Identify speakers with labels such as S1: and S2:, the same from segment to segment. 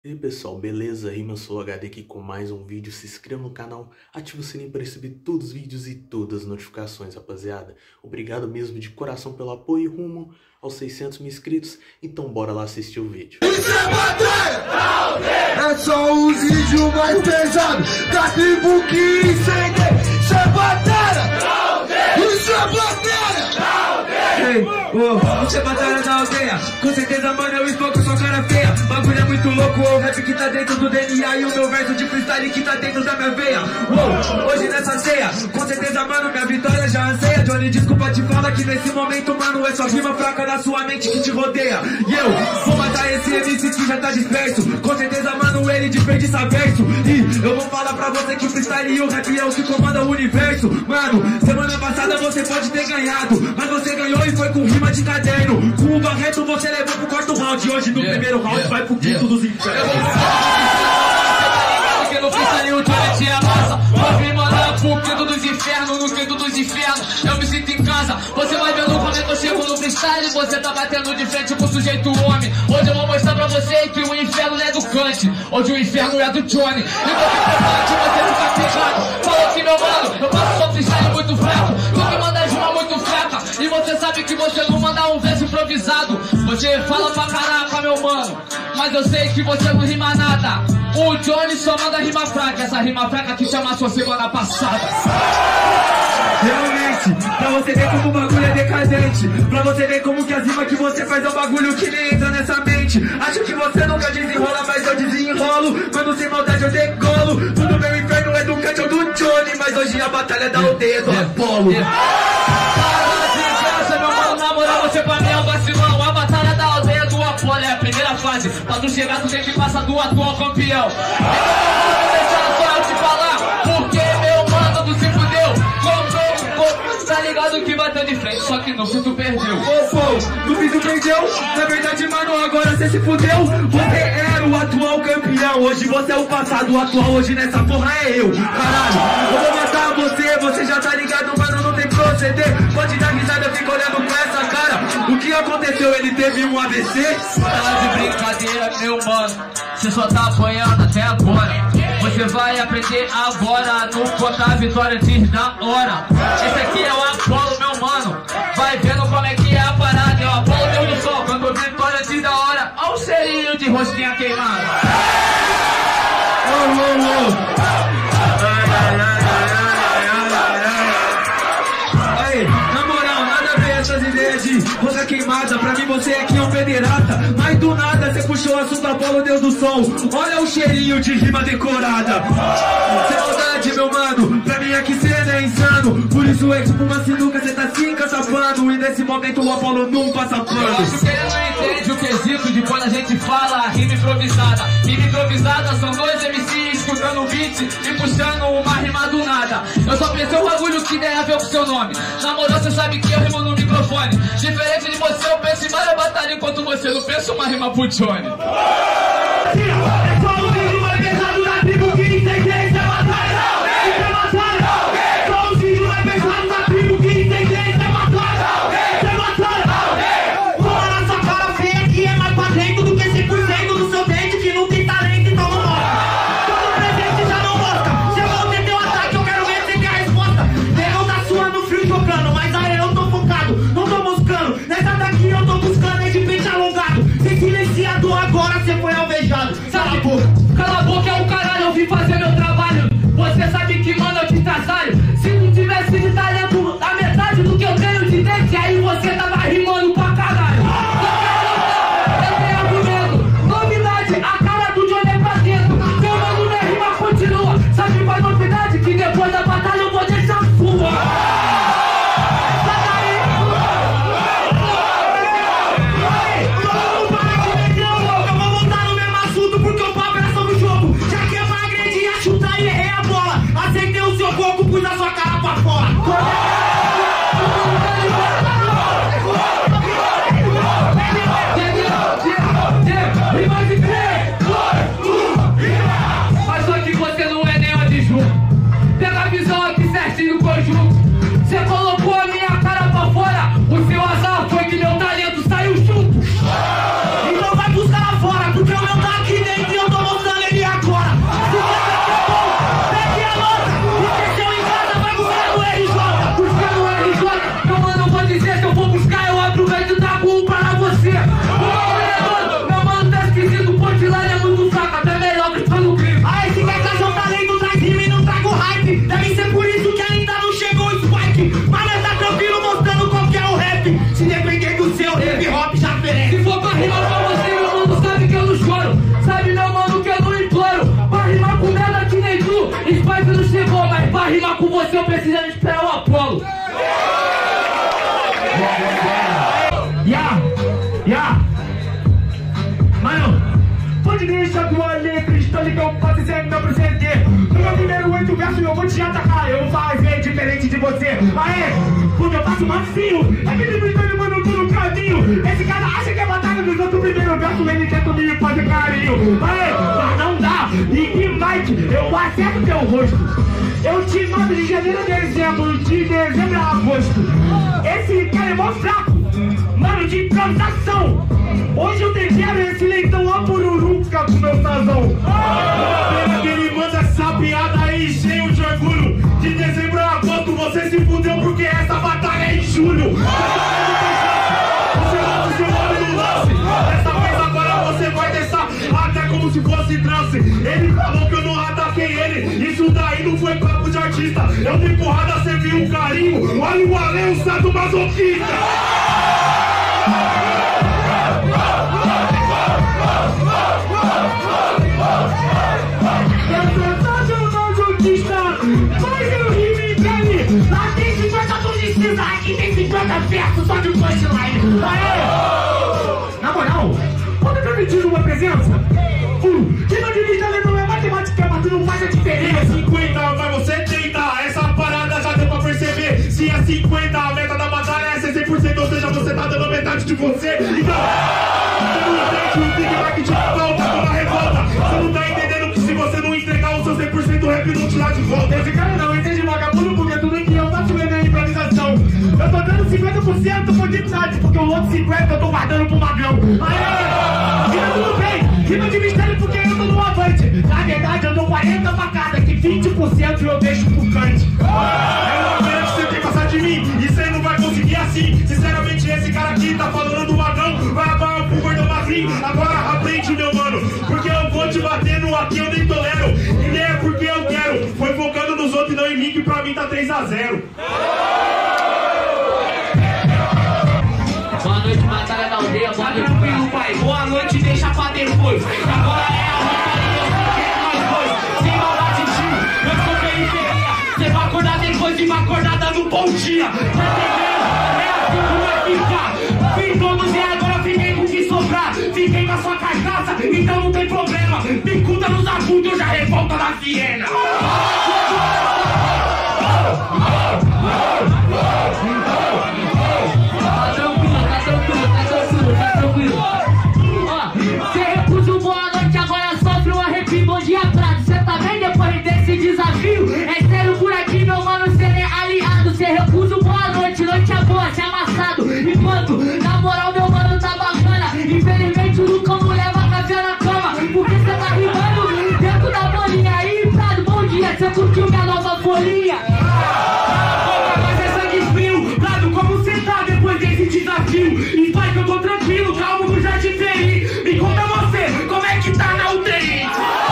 S1: E aí pessoal, beleza? Rima Sou HD aqui com mais um vídeo. Se inscreva no canal, ative o sininho para receber todos os vídeos e todas as notificações, rapaziada. Obrigado mesmo de coração pelo apoio rumo aos 600 mil inscritos. Então bora lá assistir o vídeo.
S2: Isso é batalha! É só os vídeos mais pesados da tribo que incendei. Isso é batalha! Isso é batalha!
S3: Ei, isso é batalha da aldeia. Com certeza, mano, eu espanco sua cara feia. Bagulho é muito louco, o rap que tá dentro do DNA e o meu verso de freestyle que tá dentro da minha veia. Hoje nessa ceia, com certeza, mano, minha vitória já anseia. Johnny, desculpa te falar que nesse momento, mano, é só rima fraca da sua mente que te rodeia. E eu vou matar esse MC que já tá disperso. Com certeza, mano, ele desperdiça verso. E eu vou falar pra você que o freestyle e o rap é o que comanda o universo. Mano, semana passada você pode ter ganhado, mas você ganhou e foi com rima de caderno. Com o Barreto você levou pro quarto round. E hoje no primeiro round vai pro quinto dos infernos. Porque no freestyle o Johnny te amassa. Vou me mandar pro quinto dos infernos. No quinto dos infernos eu me sinto em casa. Você vai vendo como é que eu chego no freestyle. Você tá batendo de frente com o sujeito homem. Hoje eu vou mostrar pra você que o inferno não é do Kant. Hoje o inferno é do Johnny. E você fica pegado. Falou que meu mano, eu faço só freestyle muito fraco. Tu me manda rima muito fraca. E você sabe que você não manda um verso improvisado. Você fala pra caraca, meu mano, mas eu sei que você não rima nada. O Johnny só manda rima fraca. Essa rima fraca que chama sua semana passada. Realmente, pra você ver como o bagulho é decadente. Pra você ver como que as rimas que você faz é um bagulho que nem entra nessa mente. Acho que você nunca desenrola, mas eu desenrolo. Quando sem maldade eu degolo. Tudo meu inferno é do Kant ou do Johnny, mas hoje a batalha da aldeia do Apolo. Na moral, você pra mim é um vacilão. A batalha da aldeia do Apolo é a primeira fase. Pra tu chegar, tu tem que passar do atual campeão. Então vou deixar só eu te falar, porque meu mano tu se fudeu. Tá ligado que bateu de frente, só que no fim tu perdeu. No fim tu perdeu? Na verdade, mano, agora você se fudeu. Você era o atual campeão. Hoje você é o passado, o atual hoje nessa porra é eu. Caralho, eu vou matar você já tá ligado, mano, não tem proceder. Pode dar risada, eu fico olhando com essa cara. O que aconteceu? Ele teve um AVC? Tá de brincadeira, meu mano. Você só tá apanhando até agora. Você vai aprender agora no contar a vitória antes da hora. Esse aqui é o Apolo, meu mano. Vai vendo como é que é a parada. É o Apolo Deus do Sol, quando vitória antes da hora. Olha o cheirinho de rostinha queimado. Aí, na moral, nada a ver essas ideias de rosa queimada. Pra mim você aqui é um pederasta. Mas do nada você puxou o assunto Apolo Deus do Sol. Olha o cheirinho de rima decorada. Sem maldade, meu mano, pra mim aqui cê não é insano. Por isso é tipo uma sinuca, cê tá se encaçapando. E nesse momento o Apolo não passa pano. Eu acho que ele não entende o quesito de quando a gente fala rima improvisada. Rima improvisada são dois MCs escutando o beat e puxando uma rima do nada. Eu só pensei um bagulho que tem a ver com seu nome. Na moral, cê sabe que eu rimo no microfone. Diferente de você, eu penso em várias batalhas, enquanto você não pensa uma rima pro Johnny.
S4: Agora você foi alvejado. Cala a boca. Cala a boca é o caralho, eu vim fazer meu trabalho. Você sabe que, mano, eu te trabalho. Se não tivesse de talento a metade do que eu tenho de dente, aí você tava rimando pra caralho. Eu tenho argumento. Novidade, a cara do Johnny é pra dentro. Meu mano, minha rima continua. Sabe qual é a novidade? Que depois da batalha eu vou deixar sua. Pus a sua cara pra fora. Mas só que você não é nem adjunto. Pega a visão aqui certinho no conjunto. Você colocou a minha cara pra fora. O seu azar foi que meu talento saiu junto. Então vai buscar lá fora, porque o meu tá aqui dentro e eu tô você eu preciso esperar o Apolo. Mano, pode deixar tua letra, histórica, eu faço isso aí não proceder. No meu primeiro 8 versos eu vou te atacar, eu vou fazer diferente de você. Aê, porque eu faço macio, aquele brincadeira mano, tô no caminho. Esse cara acha que é batalha dos outros primeiro verso, ele tenta me fazer carinho. Aê, mas não dá, e Mike, eu acerto teu rosto. Eu te mando de janeiro a dezembro, de dezembro a agosto. Esse cara é mó fraco, mano, de improvisação. Hoje eu tempero esse leitão a pururuca com meu sazão. Pena que ele manda essa piada aí cheio de orgulho. De dezembro a agosto você se fudeu porque essa batalha é em julho. Você bota o seu nome no lance. Dessa vez agora você vai deixar até como se fosse trance. Ele falou que eu não ataquei ele. Isso daí não foi papo de artista. Eu dei porrada, você viu um carinho. Olha o além, o sato masoquista. Mas eu rime dele. Lá tem 50 tons de cinza, aqui tem 50 versos só de punchline. Aê! Na moral, pode permitir uma presença? Que não divide a não é matemática, mas tu não faz a diferença. 50, mas você tenta. Essa parada já deu pra perceber. Se é 50, a meta da batalha é ser 100%, ou seja, você tá dando metade de você. Então, você não entende o Big Mac de volta com uma revolta. Você não tá entendendo que se você não entregar o seu 100%, o rap não te dá de volta. Esse cara não entende vagabundo porque tudo em que eu faço é na improvisação. Eu tô dando 50% por dignidade, porque o outro 50% eu tô guardando pro magrão. Aê! Rima tudo bem, rima de mistério porque eu tô no avante. Na verdade eu dou 40 pra cada, que 20% eu deixo pro cante. É uma pena que você tem que passar de mim, e você não vai conseguir assim. Sinceramente esse cara aqui tá falando do magrão, vai acabar pro gordão magrinho. Agora aprende meu mano, porque eu vou te bater no aqui eu nem tolero. E nem é porque eu quero, foi focando nos outros e não em mim, que pra mim tá 3-0.
S3: Boa noite, batalha da aldeia, boa noite, tranquilo, pai. Boa noite, deixa pra depois. Agora é a batalha, eu sei que é nós dois. Sem maldade, tio, eu sou periferia. Você vai acordar depois de uma acordada no bom dia. Tá entendendo? É assim que vai ficar. Vim todos e agora fiquei com o que sobrar. Fiquei com a sua carcaça, então não tem problema. Picuda nos agudos, eu já revolta na Viena. Desafio é sério por aqui, meu mano, cê é aliado. Cê recusa o boa noite, noite é boa, cê é amassado. Enquanto, na moral, meu mano tá bacana. Infelizmente o Lucão não leva café na cama, porque cê tá rimando dentro da bolinha. Aí, Prado, bom dia, cê curtiu minha nova folhinha? Mas é sangue frio, Prado, como cê tá depois desse desafio? E pai, que eu tô tranquilo, calmo, eu já te feri. Me conta você, como é que tá na UTI?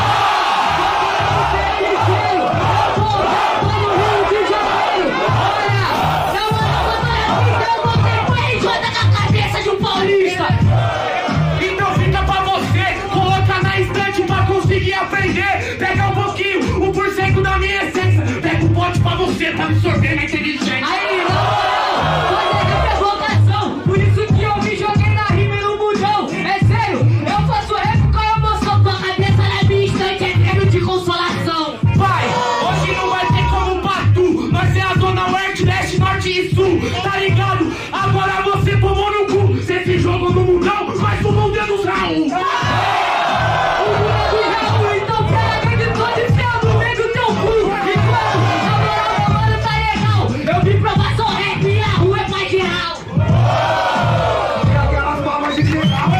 S3: Então fica pra você, coloca na estante pra conseguir aprender. Pega um pouquinho, 1% da minha essência. Pega um pote pra você, pra absorver minha inteligência. Aí, não, é vocação. Por isso que eu me joguei na rima e no mundão. É sério, eu faço rap com a emoção. Tua cabeça na minha estante é treino de consolação. Pai, hoje não vai ter como batu. Nós é a zona oeste, leste, norte e sul. Tá ligado? Agora você tomou no cu. Você se jogou no mundão, mas tomou o dedo do Raul. O dedo do Raul, então pega de todo e fia no meio do teu cu. E quando a moral, meu mano, tá legal. Eu vim provar só rap e a rua é mais geral.
S2: E aquelas palmas de geral.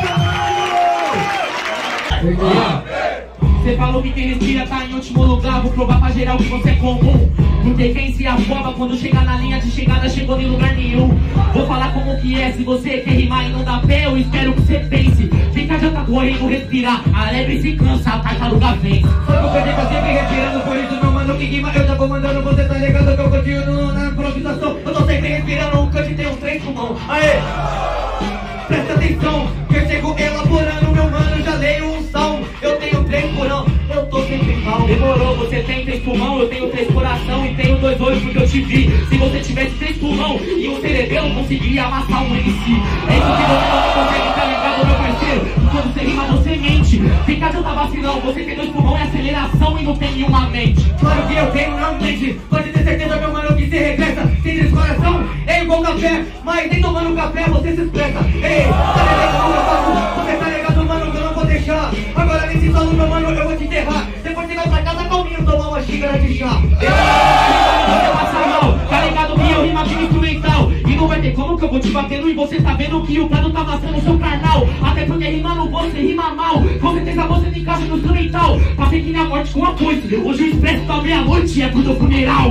S3: Você falou que quem respira tá em último lugar. Vou provar pra geral que você é comum. Porque quem se afoba quando chegar na linha de chegada chegou em lugar nenhum. Vou falar como que é, se você quer rimar e não dá pé, eu espero que você pense. Fica adianta correndo, respirar, a lebre se cansa, a tartaruga vem. Foi que eu perdi pra sempre respirando, por isso meu mano que rima eu já vou mandando. Você tá ligado que eu continuo na improvisação. Eu tô sempre respirando, o cante tem um trem pulmão. Aê! Presta atenção, que eu chego elaborando, meu mano, já leio um som. Eu tenho 3 porão, eu tô sempre mal. Demorou, você tem 3 pulmão, eu tenho 3 coração e tenho 2 olhos.
S4: hoje porque eu te vi. Se você tivesse 3 pulmão e um cerebelo, conseguiria amassar um MC. É isso que você não consegue, tá ligado, meu parceiro? Quando você rima, você mente. Fica adianta vacilão, você tem 2 pulmão e aceleração e não tem nenhuma mente.
S3: Claro que eu tenho, não mente. Pode ter certeza, meu mano, que se regressa. Sem descoração, é igual café. Mas nem tomando café você se expressa. Ei, tá ligado como eu faço? Você tá ligado, mano, que eu não vou deixar. Agora nesse solo, meu mano, eu vou te enterrar. Depois você vai pra casa calminho, tomar uma xícara de chá.
S4: Você passa mal, tá ligado que eu rima aqui instrumental. E não vai ter como que eu vou te batendo e você tá vendo que o plano tá amassando o seu carnal. Até porque rimando você rima mal. Com certeza você não encaixa no instrumental. Passei que nem a morte com a coisa. Hoje o expresso tá meia-noite e é pro teu funeral.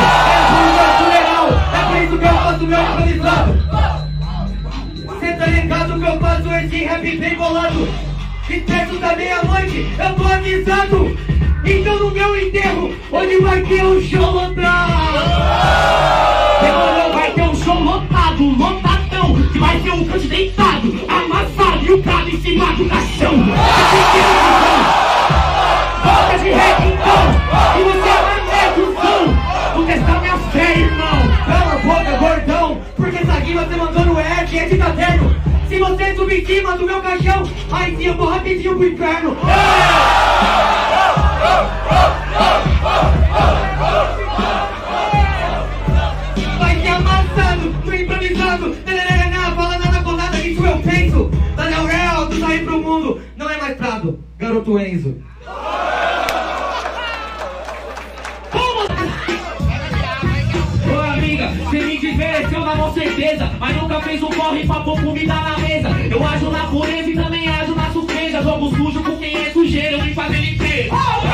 S3: É por isso que eu faço meu improvisado. Cê tá ligado que eu faço esse rap bem bolado. E perto da meia-noite eu tô avisado. Então no meu enterro, onde vai ter um show lotado.
S4: Demorou, vai ter um show lotado, lotadão. Que vai ter um canto deitado, amassado e o prado em cima do caixão. Volta de rap então, e você amanhece o som. Não testar minha fé, irmão.
S3: Cala a boca, gordão, porque essa rima você mandou no Ed, é de caderno. Se você subir em cima do meu caixão, aí sim eu vou rapidinho pro inferno. Vai ser amassado, no improvisado. Não fala nada com nada, isso eu penso. Daniel Real, tu sair pro mundo. Não é mais Prado, garoto Enzo.
S4: Você me desmereceu na mão certeza, mas nunca fez um corre pra pôr comida na mesa. Eu ajo na pureza e também ajo na surpresa. Jogo sujo com quem é sujeiro, eu vim fazer limpeza.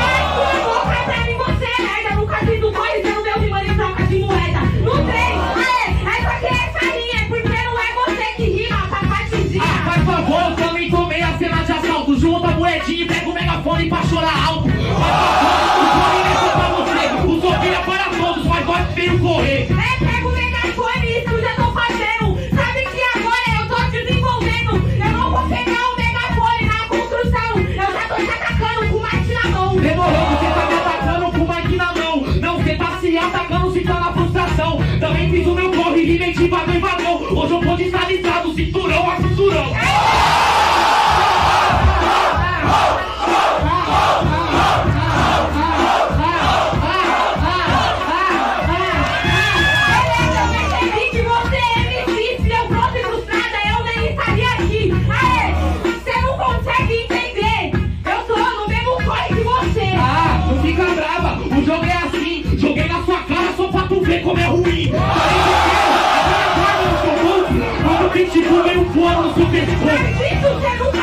S5: Você é merda, nunca fiz um corre pelo meu rima em troca de moeda. No trem, essa aqui é essa linha, porque não é você que rima, sapatezinha.
S4: Faz favor, eu também tomei a cena de assalto. Junta a moedinha e pega o megafone pra chorar alto. O corre não é só pra você, o sorvete é para todos, mas pode ver o correr.
S5: Pega o megafone, isso eu já tô fazendo. Sabe que agora eu tô desenvolvendo. Eu não vou pegar o megafone na construção. Eu já tô te atacando com o mic na mão.
S4: Demorou, você tá me atacando com o mic na mão. Não, você tá se atacando se tá na frustração. Também fiz o meu corre, rimei de vagão em vagão. Hoje eu vou de estabilizado, cinturão a cinturão. Como é ruim, quando o pitbull veio voando no seu pescoço.